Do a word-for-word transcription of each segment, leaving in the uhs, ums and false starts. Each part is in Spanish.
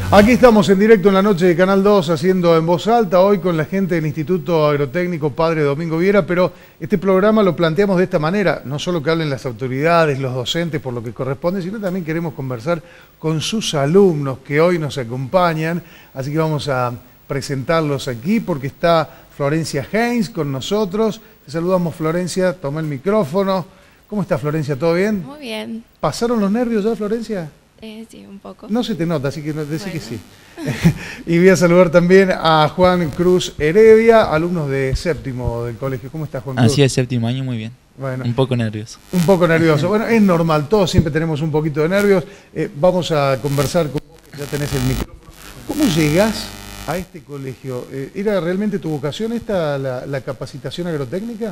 Aquí estamos en directo en la noche de Canal dos haciendo En Voz Alta, hoy con la gente del Instituto Agrotécnico Padre Domingo Viera, pero este programa lo planteamos de esta manera, no solo que hablen las autoridades, los docentes por lo que corresponde, sino también queremos conversar con sus alumnos que hoy nos acompañan, así que vamos a presentarlos aquí porque está Florencia Haynes con nosotros. Te saludamos, Florencia, toma el micrófono. ¿Cómo está, Florencia? ¿Todo bien? Muy bien. ¿Pasaron los nervios ya, Florencia? Eh, sí, un poco. No se te nota, así que no, decí Bueno. que sí. Y voy a saludar también a Juan Cruz Heredia, alumnos de séptimo del colegio. ¿Cómo estás, Juan Cruz? Así es, séptimo año, muy bien. Bueno, un poco nervioso. Un poco nervioso. Bueno, es normal, todos siempre tenemos un poquito de nervios. Eh, vamos a conversar con vos, que ya tenés el micrófono. ¿Cómo llegás a este colegio? Eh, ¿Era realmente tu vocación esta, la, la capacitación agrotécnica?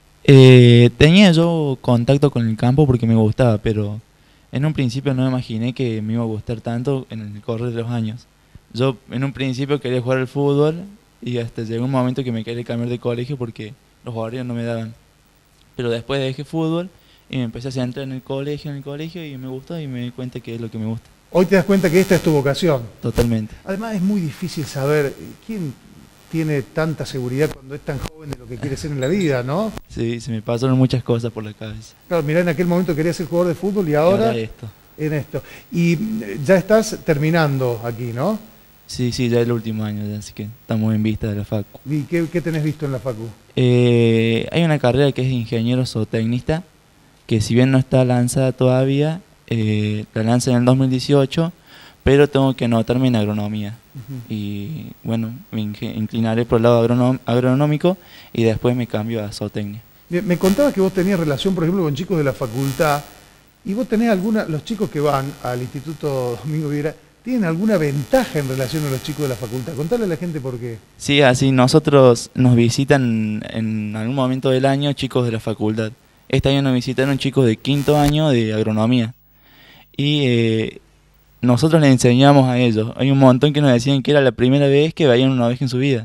Eh, tenía yo contacto con el campo porque me gustaba, pero en un principio no me imaginé que me iba a gustar tanto en el correr de los años. Yo en un principio quería jugar al fútbol y hasta llegó un momento que me quería cambiar de colegio porque los horarios no me daban. Pero después dejé fútbol y me empecé a centrar en el colegio, en el colegio y me gustó y me di cuenta que es lo que me gusta. Hoy te das cuenta que esta es tu vocación. Totalmente. Además es muy difícil saber quién tiene tanta seguridad cuando es tan joven de lo que quiere ser en la vida, ¿no? Sí, se me pasaron muchas cosas por la cabeza. Claro, mirá, en aquel momento querías ser jugador de fútbol y ahora, Y ahora esto. en esto. Y ya estás terminando aquí, ¿no? Sí, sí, ya es el último año, ya, así que estamos en vista de la facu. ¿Y qué, qué tenés visto en la facu? Eh, hay una carrera que es ingeniero zootecnista, que si bien no está lanzada todavía, eh, la lanza en el dos mil dieciocho, pero tengo que anotarme en agronomía. Uh-huh. Y bueno, me inclinaré por el lado agronóm agronómico y después me cambio a zootecnia. Me contabas que vos tenías relación, por ejemplo, con chicos de la facultad, y vos tenés alguna, los chicos que van al Instituto Domingo Viera, ¿tienen alguna ventaja en relación a los chicos de la facultad? Contale a la gente por qué. Sí, así nosotros nos visitan en algún momento del año chicos de la facultad. Este año nos visitaron chicos de quinto año de agronomía. Y eh, nosotros les enseñamos a ellos. Hay un montón que nos decían que era la primera vez que veían una oveja en su vida.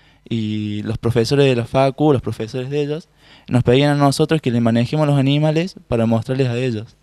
Y los profesores de la facu, los profesores de ellos, nos pedían a nosotros que les manejemos los animales para mostrarles a ellos.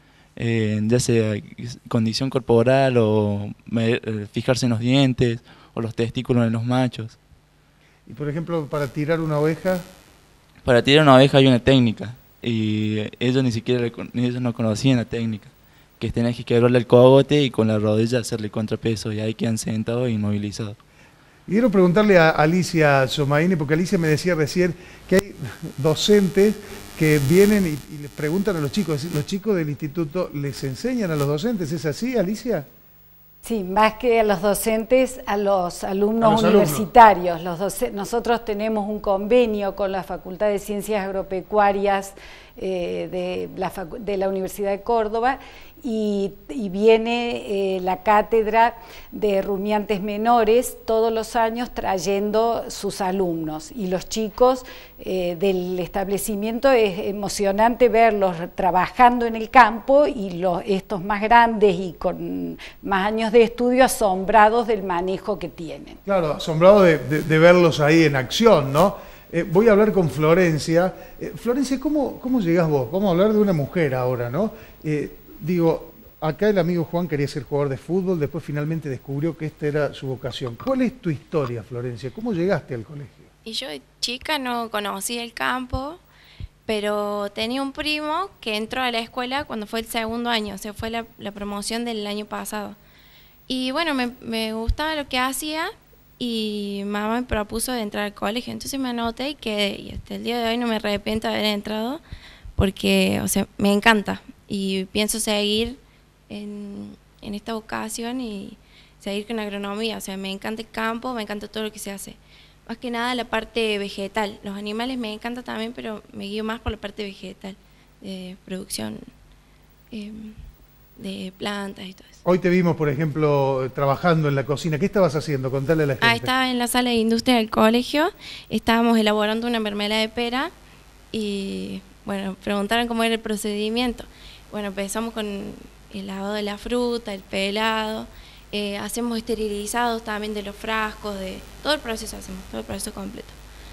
Eh, ya sea condición corporal o eh, fijarse en los dientes o los testículos en los machos. Y por ejemplo, para tirar una oveja... Para tirar una oveja hay una técnica y ellos ni siquiera ellos no conocían la técnica, que es tener que quebrarle el cogote y con la rodilla hacerle contrapeso y ahí quedan sentados e inmovilizados. Y quiero preguntarle a Alicia Somaini, porque Alicia me decía recién que hay docentes que vienen y, y les preguntan a los chicos, los chicos del instituto les enseñan a los docentes, ¿es así, Alicia? Sí, más que a los docentes, a los alumnos a los universitarios. Los doce- nosotros tenemos un convenio con la Facultad de Ciencias Agropecuarias eh, de, la de la Universidad de Córdoba y, y viene eh, la cátedra de rumiantes menores todos los años trayendo sus alumnos. Y los chicos eh, del establecimiento es emocionante verlos trabajando en el campo y los, estos más grandes y con más años de estudio asombrados del manejo que tienen. Claro, asombrados de, de, de verlos ahí en acción, ¿no? Eh, voy a hablar con Florencia. Eh, Florencia, ¿cómo, ¿cómo llegás vos? Vamos a hablar de una mujer ahora, ¿no? Eh, digo, acá el amigo Juan quería ser jugador de fútbol, después finalmente descubrió que esta era su vocación. ¿Cuál es tu historia, Florencia? ¿Cómo llegaste al colegio? Y yo de chica no conocía el campo, pero tenía un primo que entró a la escuela cuando fue el segundo año, o sea, fue la, la promoción del año pasado. Y bueno, me, me gustaba lo que hacía y mamá me propuso de entrar al colegio, entonces me anoté y quedé. Y hasta el día de hoy no me arrepiento de haber entrado porque, o sea, me encanta y pienso seguir en, en esta vocación y seguir con agronomía. O sea, me encanta el campo, me encanta todo lo que se hace. Más que nada la parte vegetal. Los animales me encanta también, pero me guío más por la parte vegetal, de producción eh, de plantas y todo eso. Hoy te vimos, por ejemplo, trabajando en la cocina. ¿Qué estabas haciendo? Contale a la gente. Ah, estaba en la sala de industria del colegio, estábamos elaborando una mermelada de pera y, bueno, preguntaron cómo era el procedimiento. Bueno, empezamos con el lavado de la fruta, el pelado, eh, hacemos esterilizados también de los frascos, de todo el proceso hacemos, todo el proceso completo.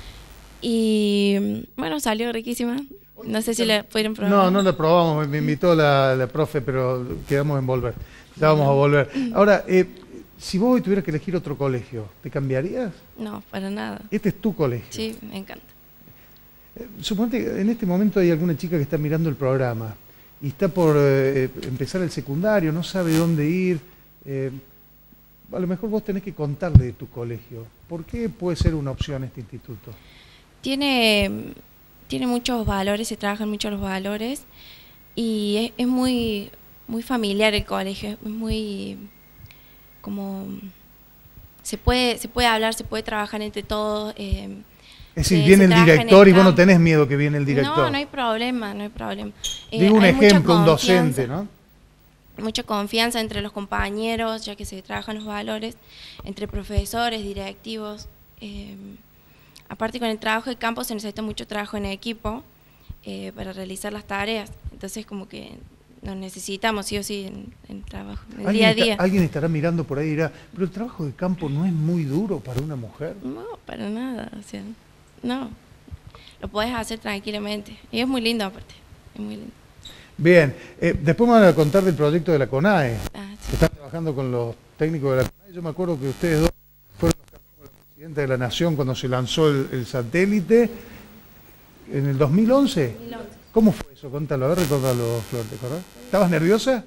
Y, bueno, salió riquísima. No sé si la pudieron probar. No, no la probamos, me invitó la, la profe, pero quedamos en volver. Ya vamos a volver. Ahora, eh, Si vos hoy tuvieras que elegir otro colegio, ¿te cambiarías? No, para nada. Este es tu colegio. Sí, me encanta. Eh, Suponete que en este momento hay alguna chica que está mirando el programa y está por eh, empezar el secundario, no sabe dónde ir. Eh, a lo mejor vos tenés que contarle de tu colegio. ¿Por qué puede ser una opción este instituto? Tiene, tiene muchos valores, se trabajan mucho los valores y es, es muy, muy familiar el colegio, es muy como se puede, se puede hablar, se puede trabajar entre todos. Eh, Es decir, se- viene se el trabaja en director y vos no campo. tenés miedo que viene el director. No, no hay problema, no hay problema. Eh, Digo un hay mucha ejemplo, un confianza. docente, ¿no? Mucha confianza entre los compañeros, ya que se trabajan los valores, entre profesores, directivos. Eh, aparte con el trabajo de campo se necesita mucho trabajo en equipo eh, para realizar las tareas. Entonces como que nos necesitamos sí o sí en el trabajo, en el día a ¿Alguien, día. está- alguien estará mirando por ahí y dirá, pero el trabajo de campo no es muy duro para una mujer. No, para nada, o sea, no. Lo podés hacer tranquilamente. Y es muy lindo aparte, es muy lindo. Bien, eh, después me van a contar del proyecto de la CONAE. Ah, sí. Que están trabajando con los técnicos de la CONAE. Yo me acuerdo que ustedes dos fueron los que hablaron con la presidenta de la Nación cuando se lanzó el, el satélite en el dos mil once. dos mil once. ¿Cómo fue eso? Contalo, a ver, recordalo, Flor, ¿te acordás? ¿Estabas nerviosa?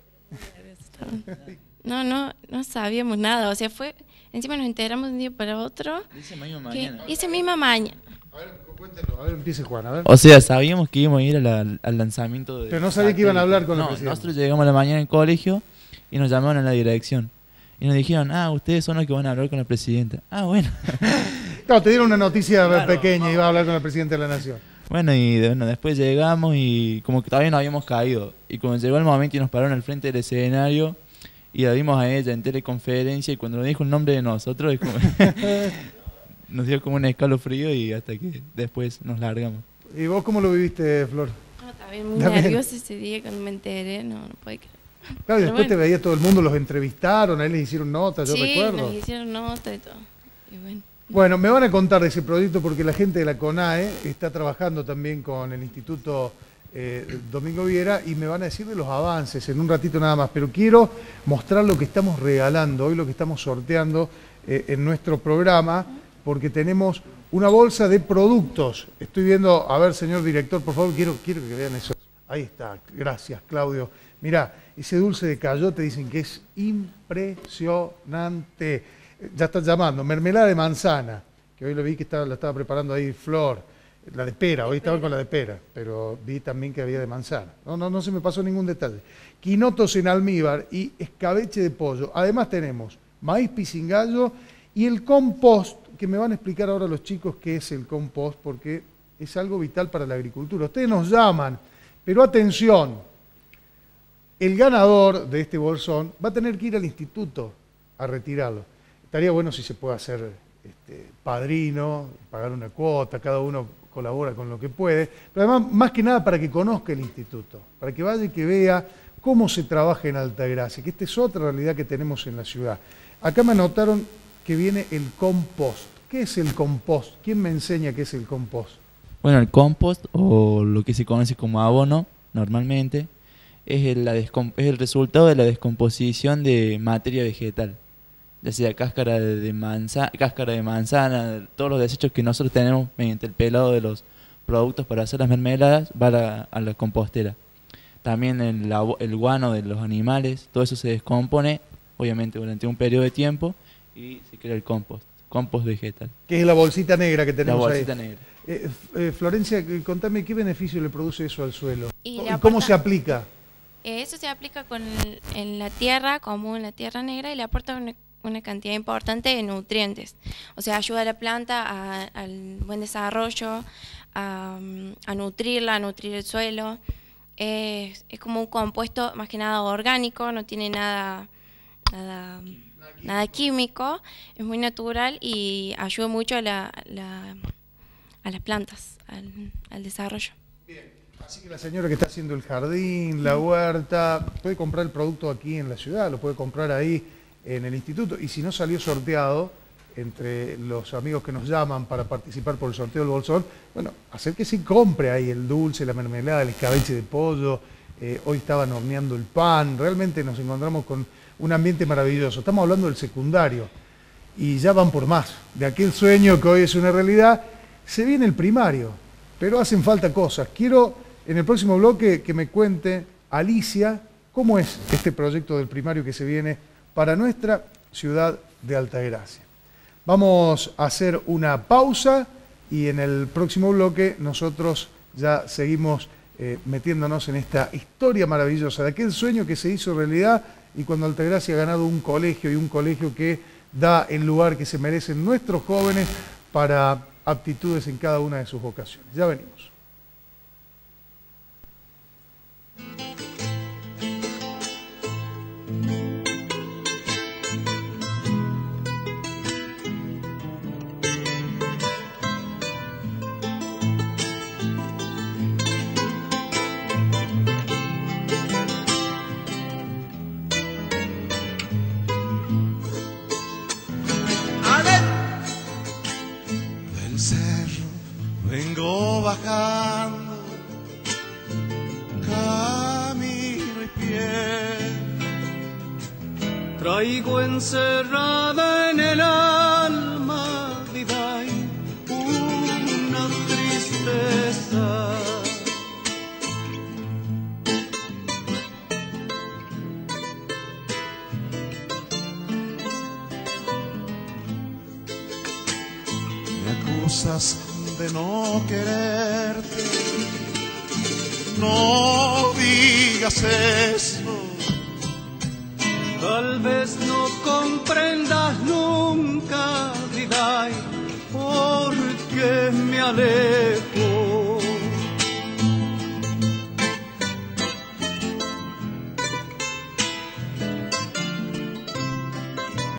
No, no, no sabíamos nada, o sea, fue, encima nos enteramos de un día para otro, Esa misma que mañana. esa misma mañana. A ver, cuéntelo, a ver, empiece Juan, a ver. O sea, sabíamos que íbamos a ir a la- al lanzamiento de... Pero no sabía que iban a hablar con la No, presidenta. nosotros llegamos a la mañana en colegio y nos llamaron a la dirección. Y nos dijeron, ah, ustedes son los que van a hablar con la presidenta. Ah, bueno. Claro, te dieron una noticia Claro, pequeña y iba a hablar con la presidenta de la Nación. Bueno, y de- bueno, después llegamos y como que todavía no habíamos caído. Y cuando llegó el momento y nos pararon al frente del escenario y la vimos a ella en teleconferencia y cuando nos dijo el nombre de nosotros es como nos dio como un escalofrío y hasta que después nos largamos. ¿Y vos cómo lo viviste, Flor? No, estaba bien muy También. nerviosa ese día cuando me enteré, no, no puede creer. Claro, y Pero después te bueno. veía todo el mundo, los entrevistaron, a él les hicieron notas, yo Sí, recuerdo. nos hicieron nota y todo. Y bueno. Bueno, me van a contar de ese proyecto porque la gente de la CONAE está trabajando también con el Instituto eh, Domingo Viera y me van a decir de los avances en un ratito nada más. Pero quiero mostrar lo que estamos regalando, hoy lo que estamos sorteando eh, en nuestro programa, porque tenemos una bolsa de productos. Estoy viendo, a ver, señor director, por favor, quiero, quiero que vean eso. Ahí está, gracias, Claudio. Mirá, ese dulce de cayote dicen que es impresionante. Ya están llamando, mermelada de manzana, que hoy lo vi que estaba, la estaba preparando ahí Flor, la de pera, hoy estaba con la de pera, pero vi también que había de manzana. No, no, no se me pasó ningún detalle. Quinotos en almíbar y escabeche de pollo. Además tenemos maíz pisingallo y el compost, que me van a explicar ahora los chicos qué es el compost, porque es algo vital para la agricultura. Ustedes nos llaman, pero atención, el ganador de este bolsón va a tener que ir al instituto a retirarlo. Estaría bueno si se puede hacer este, padrino, pagar una cuota, cada uno colabora con lo que puede, pero además, más que nada para que conozca el instituto, para que vaya y que vea cómo se trabaja en Altagracia, que esta es otra realidad que tenemos en la ciudad. Acá me anotaron que viene el compost. ¿Qué es el compost? ¿Quién me enseña qué es el compost? Bueno, el compost, o lo que se conoce como abono, normalmente, es el, la descom- es el resultado de la descomposición de materia vegetal, ya sea cáscara de, de manzana, cáscara de manzana, todos los desechos que nosotros tenemos mediante el pelado de los productos para hacer las mermeladas, va a la, a la compostera. También el, abo- el guano de los animales, todo eso se descompone, obviamente durante un periodo de tiempo, y se crea el compost, compost vegetal. Que es la bolsita negra que La tenemos bolsita ahí. negra. Eh, eh, Florencia, eh, contame qué beneficio le produce eso al suelo. Y ¿Y le cómo aporta- se aplica? Eh, Eso se aplica con el- en la tierra, como en la tierra negra, y le aporta una, una cantidad importante de nutrientes. O sea, ayuda a la planta a- al buen desarrollo, a, a nutrirla, a nutrir el suelo. Es, es como un compuesto más que nada orgánico, no tiene nada, nada, nada químico, es muy natural y ayuda mucho a, la, la- a las plantas, al, al desarrollo. Así que la señora que está haciendo el jardín, la huerta, puede comprar el producto aquí en la ciudad, lo puede comprar ahí en el instituto. Y si no salió sorteado entre los amigos que nos llaman para participar por el sorteo del bolsón, bueno, hacer que sí compre ahí el dulce, la mermelada, el escabeche de pollo. Eh, hoy estaban horneando el pan. Realmente nos encontramos con un ambiente maravilloso. Estamos hablando del secundario y ya van por más. De aquel sueño que hoy es una realidad, se viene el primario, pero hacen falta cosas. Quiero en el próximo bloque que me cuente Alicia cómo es este proyecto del primario que se viene para nuestra ciudad de Altagracia. Vamos a hacer una pausa y en el próximo bloque nosotros ya seguimos eh, metiéndonos en esta historia maravillosa de aquel sueño que se hizo realidad y cuando Altagracia ha ganado un colegio y un colegio que da el lugar que se merecen nuestros jóvenes para aptitudes en cada una de sus vocaciones. Ya venimos. Vengo bajando, camino y pie, traigo encerrada en el alma, Viday, una tristeza. Me acusas de no quererte, no digas eso. Tal vez no comprendas nunca, Viday, porque me alejo.